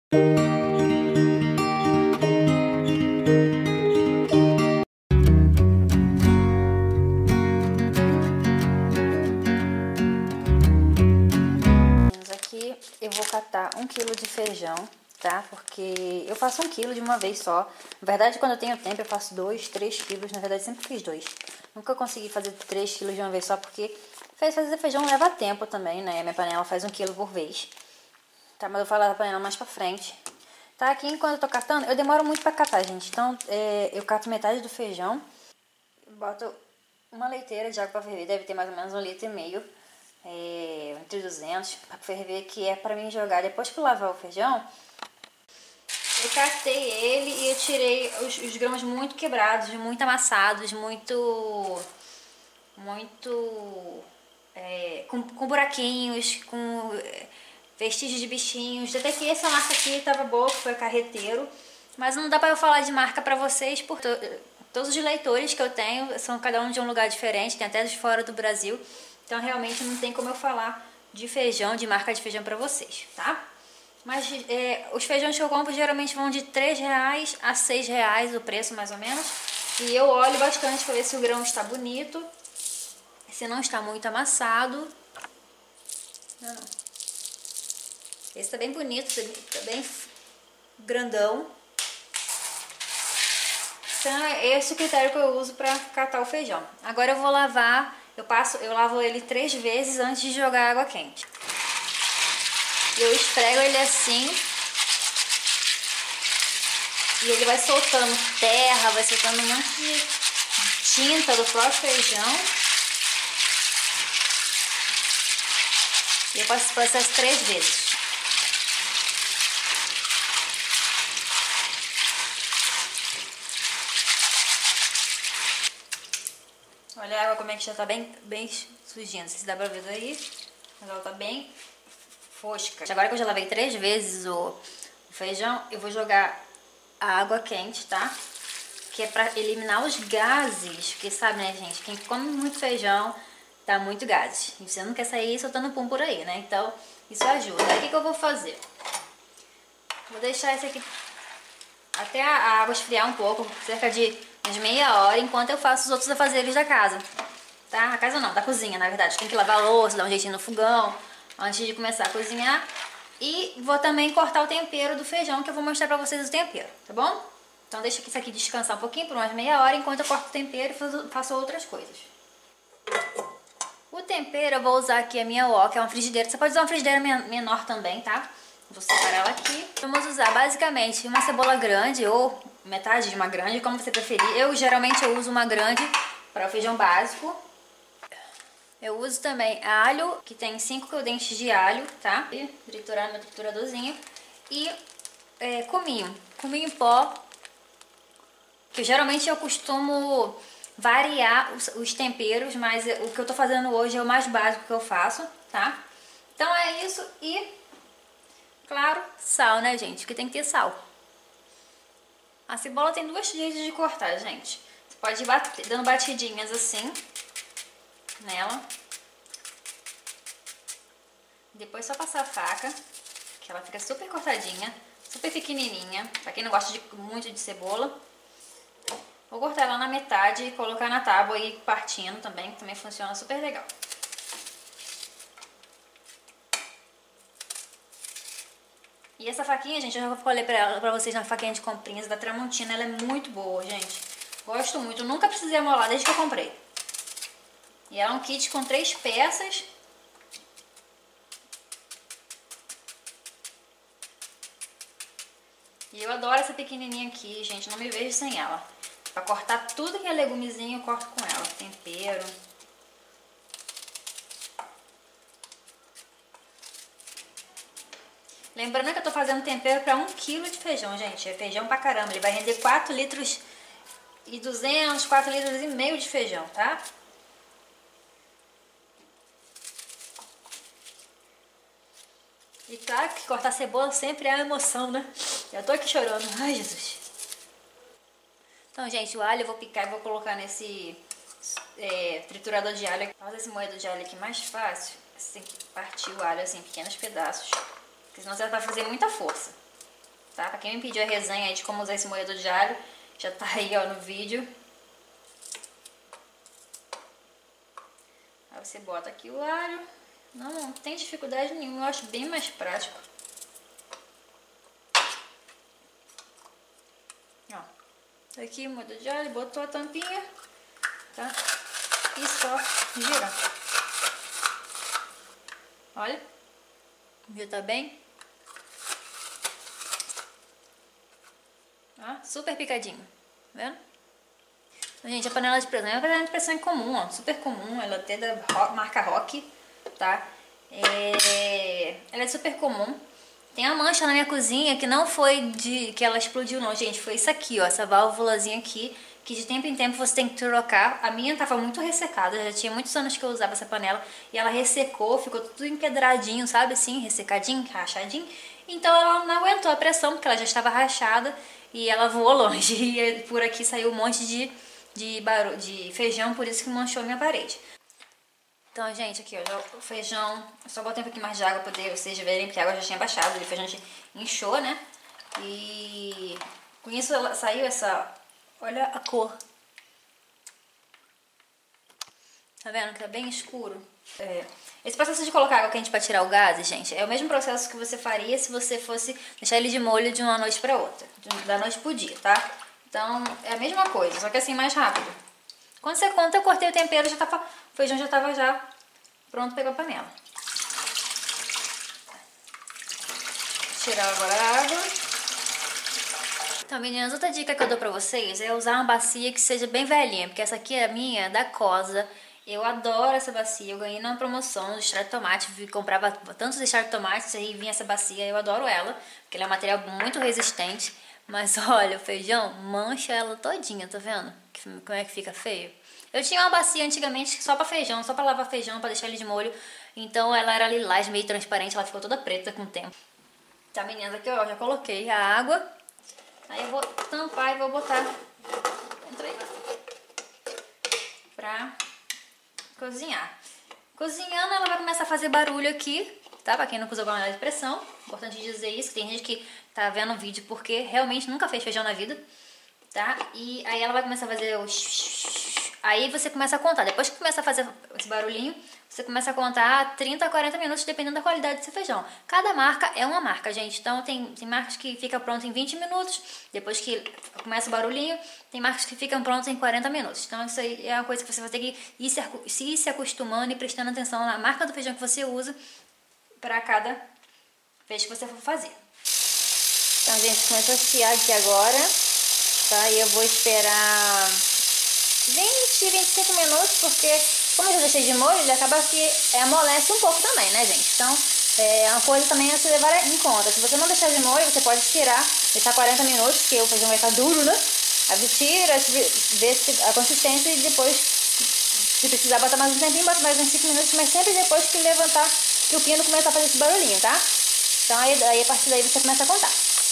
Aqui eu vou catar 1 kg de feijão, tá? Porque eu faço 1 kg de uma vez só. Na verdade, quando eu tenho tempo, eu faço 2, 3 quilos. Na verdade, sempre fiz 2. Nunca consegui fazer 3 quilos de uma vez só, porque fazer feijão leva tempo também, né? Minha panela faz 1 kg por vez. Tá, mas eu vou falar da panela mais pra frente. Tá, aqui enquanto eu tô catando, eu demoro muito pra catar, gente. Então, eu cato metade do feijão. Boto uma leiteira de água pra ferver, deve ter mais ou menos 1,5 litros. Entre 200 pra ferver, que é pra mim jogar. Depois que eu lavar o feijão, eu catei ele e eu tirei os grãos muito quebrados, muito amassados, com buraquinhos, com vestígios de bichinhos. Até que essa marca aqui tava boa, que foi o Carreteiro. Mas não dá pra eu falar de marca pra vocês, porque todos os leitores que eu tenho são cada um de um lugar diferente, tem até de fora do Brasil. Então realmente não tem como eu falar de feijão, de marca de feijão pra vocês, tá? Mas os feijões que eu compro geralmente vão de R$3 a R$6 o preço, mais ou menos. E eu olho bastante pra ver se o grão está bonito, se não está muito amassado. Não. Esse tá bem bonito, tá bem grandão. Então é esse o critério que eu uso pra catar o feijão. Agora eu vou lavar, eu lavo ele 3 vezes antes de jogar água quente. Eu esfrego ele assim e ele vai soltando terra, vai soltando um monte de tinta do próprio feijão. E eu faço esse processo 3 vezes. Olha a água como é que já tá bem sujinha, não sei se dá pra ver daí, mas ela tá bem fosca. Agora que eu já lavei 3 vezes o feijão, eu vou jogar a água quente, tá? Que é pra eliminar os gases, porque sabe, né, gente, quem come muito feijão dá muito gases. E você não quer sair soltando pum por aí, né? Então, isso ajuda. Aí, o que eu vou fazer? Vou deixar esse aqui até a água esfriar um pouco, cerca de umas meia hora, enquanto eu faço os outros afazeres da casa. Tá? A casa não, da cozinha, na verdade. Tem que lavar a louça, dar um jeitinho no fogão antes de começar a cozinhar. E vou também cortar o tempero do feijão, que eu vou mostrar pra vocês o tempero, tá bom? Então deixa isso aqui descansar um pouquinho, por umas meia hora, enquanto eu corto o tempero e faço outras coisas. O tempero eu vou usar aqui a minha wok, que é uma frigideira. Você pode usar uma frigideira menor também, tá? Vou separar ela aqui. Vamos usar basicamente uma cebola grande ou metade de uma grande, como você preferir. Geralmente eu uso uma grande para o feijão básico. Eu uso também alho, que tem 5 dentes de alho, tá? E triturar no meu trituradorzinho. E cominho em pó, que geralmente eu costumo variar os temperos, mas o que eu tô fazendo hoje é o mais básico que eu faço, tá? Então é isso e, claro, sal, né, gente? Porque tem que ter sal. A cebola tem 2 jeitos de cortar, gente. Você pode ir dando batidinhas assim nela. Depois só passar a faca, que ela fica super cortadinha, super pequenininha, pra quem não gosta muito de cebola. Vou cortar ela na metade e colocar na tábua e ir partindo também, que também funciona super legal. E essa faquinha, gente, eu já falei pra vocês na faquinha de comprinhas da Tramontina, ela é muito boa, gente. Gosto muito, nunca precisei amolar desde que eu comprei. E ela é um kit com 3 peças. E eu adoro essa pequenininha aqui, gente, não me vejo sem ela. Pra cortar tudo que é legumezinho, eu corto com ela. Tempero. Lembrando que eu tô fazendo tempero para 1 kg de feijão, gente. É feijão pra caramba. Ele vai render 4 litros e 200, 4 litros e meio de feijão, tá? E claro que cortar cebola sempre é uma emoção, né? Eu tô aqui chorando. Ai, Jesus. Então, gente, o alho eu vou picar e vou colocar nesse triturador de alho. Pra fazer esse moedor de alho aqui mais fácil, você tem que partir o alho assim em pequenos pedaços. Porque senão você vai fazer muita força. tá? Pra quem me pediu a resenha aí de como usar esse moedor de alho, já tá aí, ó, no vídeo. Aí você bota aqui o alho. Não tem dificuldade nenhuma, eu acho bem mais prático. Ó, tá aqui o moedor de alho, botou a tampinha, tá? E só gira. Olha, já tá bem. Ó, super picadinho, tá vendo? Então, gente, a panela de pressão é uma panela de pressão comum, ó, super comum, ela até da marca Rock, tá? Ela é super comum. Tem uma mancha na minha cozinha que não foi que ela explodiu não, gente, foi isso aqui, ó, essa válvulazinha aqui, que de tempo em tempo você tem que trocar. A minha tava muito ressecada, já tinha muitos anos que eu usava essa panela e ela ressecou, ficou tudo empedradinho, sabe assim, ressecadinho, rachadinho. Então ela não aguentou a pressão, porque ela já estava rachada e ela voou longe. E por aqui saiu um monte de feijão, por isso que manchou minha parede. Então, gente, aqui, ó, o feijão, eu só botei um pouquinho mais de água pra poder vocês verem, porque a água já tinha baixado, o feijão já inchou, né? E com isso saiu essa, olha a cor. Tá vendo que tá bem escuro? Esse processo de colocar água quente pra tirar o gás, gente, é o mesmo processo que você faria se você fosse deixar ele de molho de uma noite pra outra, da noite pro dia, tá? Então, é a mesma coisa, só que assim, mais rápido. Quando você conta, eu cortei o tempero, o feijão já tava já pronto para pegar a panela. Tirar agora a água. Então, meninas, outra dica que eu dou pra vocês é usar uma bacia que seja bem velhinha, porque essa aqui é a minha, da Cosa. Eu adoro essa bacia, eu ganhei numa promoção do extrato de tomate, comprava tantos extrato de tomate, aí vinha essa bacia, eu adoro ela, porque ela é um material muito resistente. Mas olha, o feijão mancha ela todinha, tá vendo? Como é que fica feio? Eu tinha uma bacia antigamente só pra feijão, só pra lavar feijão, pra deixar ele de molho. Então ela era lilás, meio transparente, ela ficou toda preta com o tempo. Tá, meninas, aqui ó, já coloquei a água. Aí eu vou tampar e vou botar dentro aí pra cozinhar. Cozinhando ela vai começar a fazer barulho aqui, tá? Pra quem não usa panela de pressão. Importante dizer isso, que tem gente que tá vendo o vídeo porque realmente nunca fez feijão na vida, tá? E aí ela vai começar a fazer o... Aí você começa a contar. Depois que começa a fazer esse barulhinho, você começa a contar 30 a 40 minutos, dependendo da qualidade do seu feijão. Cada marca é uma marca, gente. Então tem marcas que ficam prontas em 20 minutos, depois que começa o barulhinho. Tem marcas que ficam prontas em 40 minutos. Então isso aí é uma coisa que você vai ter que ir se acostumando e prestando atenção na marca do feijão que você usa para cada vez que você for fazer. Então, gente, começou a esfriar aqui agora, tá? E eu vou esperar 20, 25 minutos, porque como eu já deixei de molho, ele acaba que amolece um pouco também, né, gente? Então, é uma coisa também a se levar em conta. Se você não deixar de molho, você pode tirar, deixar 40 minutos, porque o feijão vai estar duro, né? Aí você tira, vê a consistência e depois, se precisar botar mais um tempinho, bota mais uns 5 minutos, mas sempre depois que levantar, que o pino começar a fazer esse barulhinho, tá? Então, aí a partir daí você começa a contar.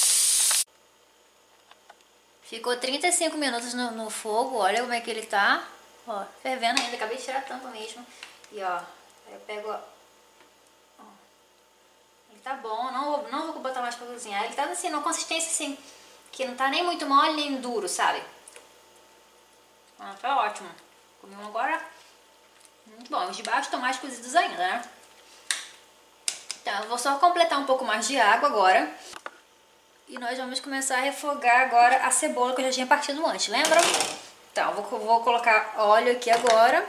Ficou 35 minutos no fogo, olha como é que ele tá. Ó, fervendo ainda, acabei de tirar a tampa mesmo. E ó, eu pego, ó. Ele tá bom, não vou botar mais pra cozinhar. Ele tá assim, numa consistência assim, que não tá nem muito mole nem duro, sabe? Ah, tá ótimo. Comi um agora. Muito bom. Os de baixo estão mais cozidos ainda, né? Então, eu vou só completar um pouco mais de água agora. E nós vamos começar a refogar agora a cebola que eu já tinha partido antes, lembra? Então, eu vou colocar óleo aqui agora.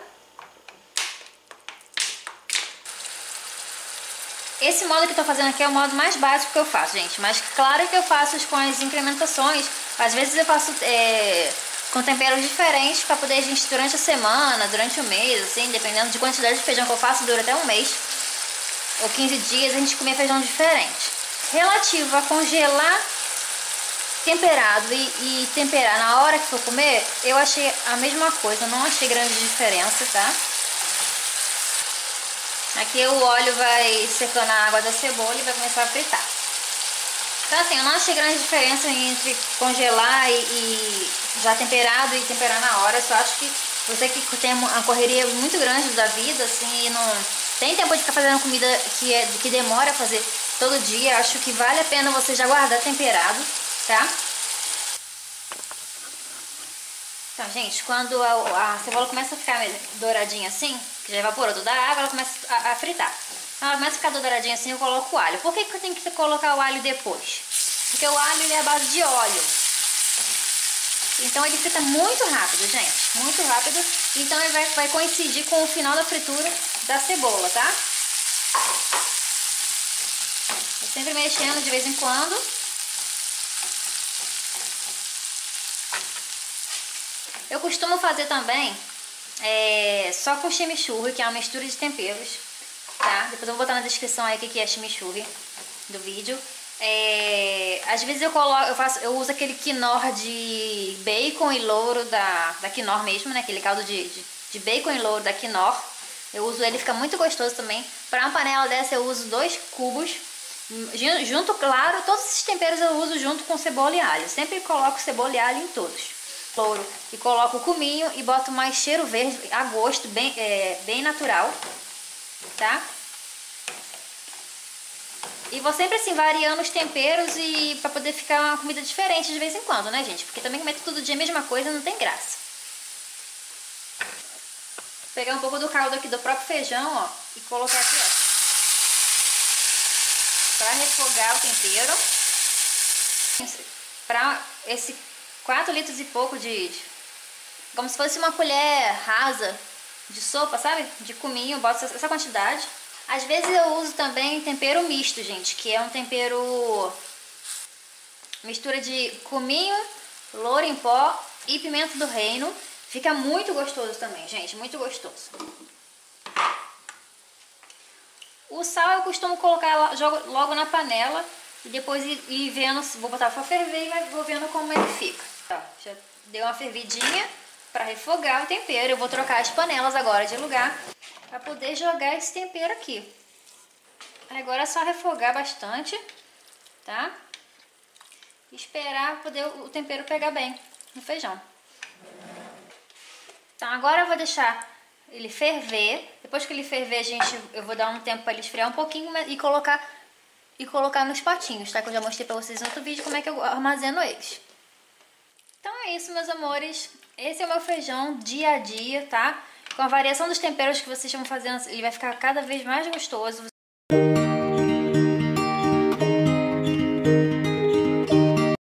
Esse modo que eu tô fazendo aqui é o modo mais básico que eu faço, gente. Mas claro que eu faço com as incrementações. Às vezes eu faço com temperos diferentes para poder a gente, durante a semana, durante o mês, assim, dependendo de quantidade de feijão que eu faço, dura até um mês ou 15 dias, a gente comer feijão diferente. Relativo a congelar temperado e temperar na hora que for comer, eu achei a mesma coisa, não achei grande diferença, tá? Aqui o óleo vai secando a água da cebola e vai começar a fritar. Então assim, eu não achei grande diferença entre congelar e já temperado e temperar na hora. Eu só acho que você que tem uma correria muito grande da vida, assim, e não tem tempo de ficar fazendo comida que demora a fazer todo dia. Acho que vale a pena você já guardar temperado, tá? Então, gente, quando a cebola começa a ficar douradinha assim, que já evaporou toda a água, ela começa a fritar. Então, ela começa a ficar douradinha assim, eu coloco o alho. Por que eu tenho que colocar o alho depois? Porque o alho ele é a base de óleo. Então, ele frita muito rápido, gente. Muito rápido. Então, ele vai coincidir com o final da fritura da cebola, tá? Eu sempre mexendo de vez em quando. Eu costumo fazer também só com chimichurri, que é uma mistura de temperos, tá? Depois eu vou botar na descrição aí o que é chimichurri do vídeo. Às vezes eu uso aquele quinor de bacon e louro da quinor mesmo, né? Aquele caldo de bacon e louro da quinor. Eu uso ele, fica muito gostoso também. Para uma panela dessa eu uso 2 cubos. Junto, claro, todos esses temperos eu uso junto com cebola e alho. Sempre coloco cebola e alho em todos. Louro, e coloco o cominho e boto mais cheiro verde a gosto, bem natural, tá? E vou sempre assim variando os temperos e para poder ficar uma comida diferente de vez em quando, né, gente? Porque também comer todo dia a mesma coisa não tem graça. Vou pegar um pouco do caldo aqui do próprio feijão, ó, e colocar aqui, ó, para refogar o tempero. Para esse 4 litros e pouco como se fosse uma colher rasa de sopa, sabe? De cominho, eu boto essa quantidade. Às vezes eu uso também tempero misto, gente, que é um tempero mistura de cominho, louro em pó e pimenta do reino. Fica muito gostoso também, gente, muito gostoso. O sal eu costumo colocar jogo logo na panela e depois ir vendo, vou botar para ferver e vou vendo como ele fica. Tá, já deu uma fervidinha para refogar o tempero. Eu vou trocar as panelas agora de lugar para poder jogar esse tempero aqui. Agora é só refogar bastante, tá? E esperar poder o tempero pegar bem no feijão. Então agora eu vou deixar ele ferver. Depois que ele ferver, gente, eu vou dar um tempo para ele esfriar um pouquinho e colocar nos potinhos, tá? Que eu já mostrei para vocês no outro vídeo como é que eu armazeno eles. Então é isso, meus amores. Esse é o meu feijão dia a dia, tá? Com a variação dos temperos que vocês estão fazendo, ele vai ficar cada vez mais gostoso.